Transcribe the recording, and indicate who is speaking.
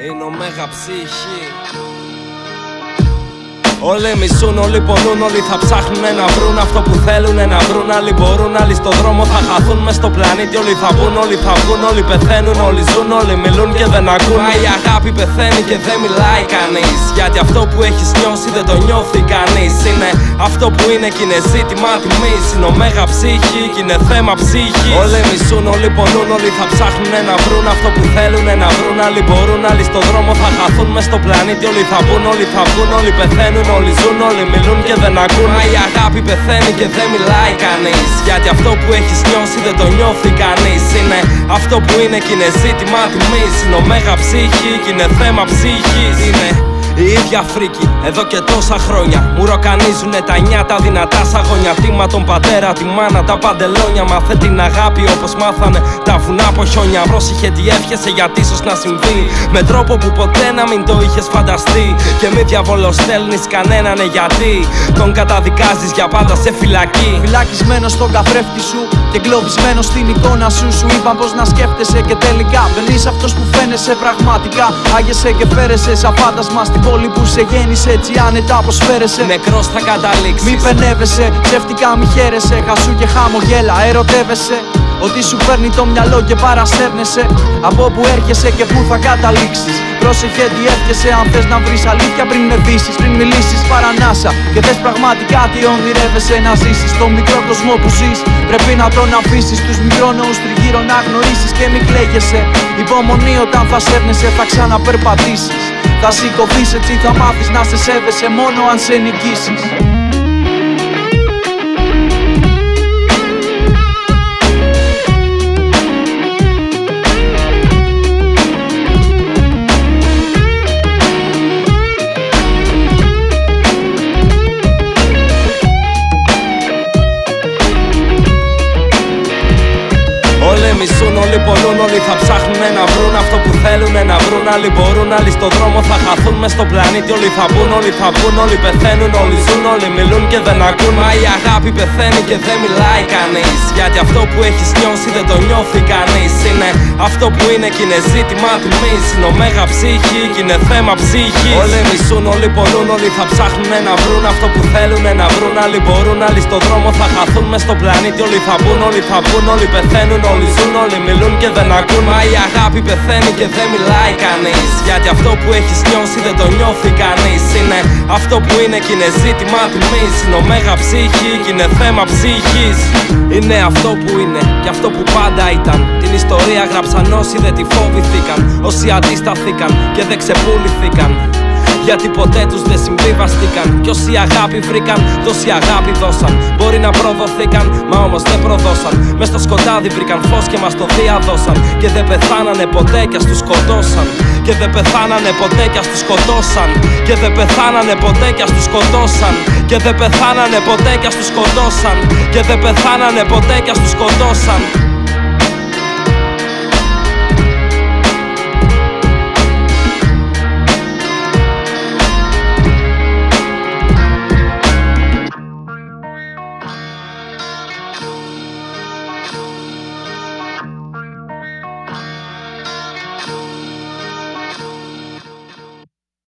Speaker 1: Είναι ωμέγα ψυχή. Όλοι μισούν, όλοι πονούν, όλοι θα ψάχνουν να βρουν αυτό που θέλουν να βρουν. Άλλοι μπορούν, άλλοι στον δρόμο θα χαθούν μες στο πλανήτη. Όλοι θα μπουν, όλοι θα βγουν, όλοι πεθαίνουν, όλοι ζουν, όλοι μιλούν και δεν ακούν. Μα η αγάπη πεθαίνει και δεν μιλάει κανείς, γιατί αυτό που έχεις νιώσει δεν το νιώθει κανείς. Είναι αυτό που είναι κι είναι ζήτημα τιμής. Είναι ωμέγα ψυχή κι είναι θέμα ψυχής. Όλοι μισούν, όλοι πονούν, όλοι θα ψάχνουν να βρουν αυτό που θέλουν να βρουν. Άλλοι μπορούν, άλλοι στον δρόμο θα χαθούν μες στο πλανήτη. Όλοι θα μπουν, όλοι θα βγουν, όλοι πεθαίνουν. Όλοι ζουν, όλοι μιλούν και δεν ακούν. Μα η αγάπη πεθαίνει και δεν μιλάει κανείς, γιατί αυτό που έχεις νιώσει δεν το νιώθει κανείς. Είναι αυτό που είναι κι είναι ζήτημα τιμής. Είναι ωμέγα ψυχή κι είναι θέμα ψυχής. Είναι η ίδια φρίκη εδώ και τόσα χρόνια. Μου ροκανίζουνε τα νιάτα δυνατά σαγόνια. Τίμα τον πατέρα, τη μάνα, τα παντελόνια. Μάθε την αγάπη όπως μάθανε τα βουνά από χιόνια. Πρόσεχε τι εύχεσαι γιατί ίσως να συμβεί με τρόπο που ποτέ να μην το είχες φανταστεί. Και μη διαβολοστέλνεις κανέναν γιατί τον καταδικάζεις για πάντα σε φυλακή.
Speaker 2: Φυλακισμένος στον καθρέφτη σου και εγκλωβισμένος στην εικόνα σου. Σου είπαν πως να σκέφτεσαι και τελικά δεν είσαι αυτός που φαίνεσαι πραγματικά. Άγεσαι και φέρεσαι σαν φάντασμα στην πόλη που σε γέννησε, έτσι άνετα πως φέρεσαι.
Speaker 1: Νεκρός θα καταλήξεις.
Speaker 2: Μη πενεύεσαι, ψεύτικα μη χαίρεσαι. Χασού και χαμογέλα, ερωτεύεσαι. Ότι σου παίρνει το μυαλό και παρασέρνεσαι. Από που έρχεσαι και που θα καταλήξεις. Πρόσεχε τι εύχεσαι αν θες να βρεις αλήθεια πριν μεθύσεις. Πριν μιλήσεις παρανάσα και θες πραγματικά τι ονειρεύεσαι να ζήσεις. Στο μικρό κόσμο που ζεις πρέπει να τον αφήσεις. Τους μικρόνεους τριγύρω να γνωρίσεις και μη κλαίγεσαι. Υπομονή όταν θα σέρνεσαι θα ξαναπερπατήσεις. Θα σηκωθείς, έτσι θα μάθεις να σε σέβεσαι μόνο αν σε νικήσεις.
Speaker 1: Όλοι μισούν, όλοι πονούν, όλοι θα ψάχνουν να βρουν αυτό που θέλουν να βρουν. Άλλοι μπορούν, άλλοι στον δρόμο θα χαθούν μες στο πλανήτη. Όλοι θα μπουν, όλοι θα βγουν, όλοι πεθαίνουν, όλοι ζουν, όλοι μιλούν και δεν ακούν. Μα η αγάπη πεθαίνει και δεν μιλάει κανείς, γιατί αυτό που έχεις νιώσει δεν το νιώθει κανείς. Είναι αυτό που είναι κι είναι ζήτημα τιμής. Είναι ωμέγα ψυχή κι είναι θέμα ψυχής. Όλοι μισούν, όλοι πονούν, όλοι θα ψάχνουν να βρουν αυτό που θέλουν να βρουν. Άλλοι μπορούν, άλλοι στον δρόμο θα χαθούν μες στο πλανήτη. Όλοι θα μπουν, όλοι θα βγουν, όλοι πεθαίνουν, όλοι ζουν, όλοι μιλούν και δεν ακούν. Μα η αγάπη πεθαίνει και δεν μιλάει κανείς, γιατί αυτό που έχεις νιώσει δεν το νιώθει κανείς. Είναι αυτό που είναι κι είναι ζήτημα τιμής. Είναι ωμέγα ψυχή κι είναι θέμα ψυχής. Είναι αυτό που είναι και αυτό που πάντα ήταν. Την ιστορία γράψαν όσοι δεν τη φοβηθήκαν, όσοι αντισταθήκαν και δεν ξεπουληθήκαν. Γιατί ποτέ τους δεν συμβιβαστήκαν. Κι όσοι αγάπη βρήκαν, τόση αγάπη δώσαν. Μπορεί να προδοθήκαν, μα όμως δεν προδώσαν. Μες στο σκοτάδι βρήκαν φως και μας το διαδώσαν. Και δεν πεθάνανε ποτέ κι ας τους σκοτώσαν. Και δεν πεθάνανε ποτέ κι ας τους σκοτώσαν. Και δεν πεθάνανε ποτέ κι ας τους σκοτώσαν. Και δεν πεθάνανε ποτέ κι ας τους σκοτώσαν. Και δεν πεθάνανε ποτέ κι ας τους σκοτώσαν.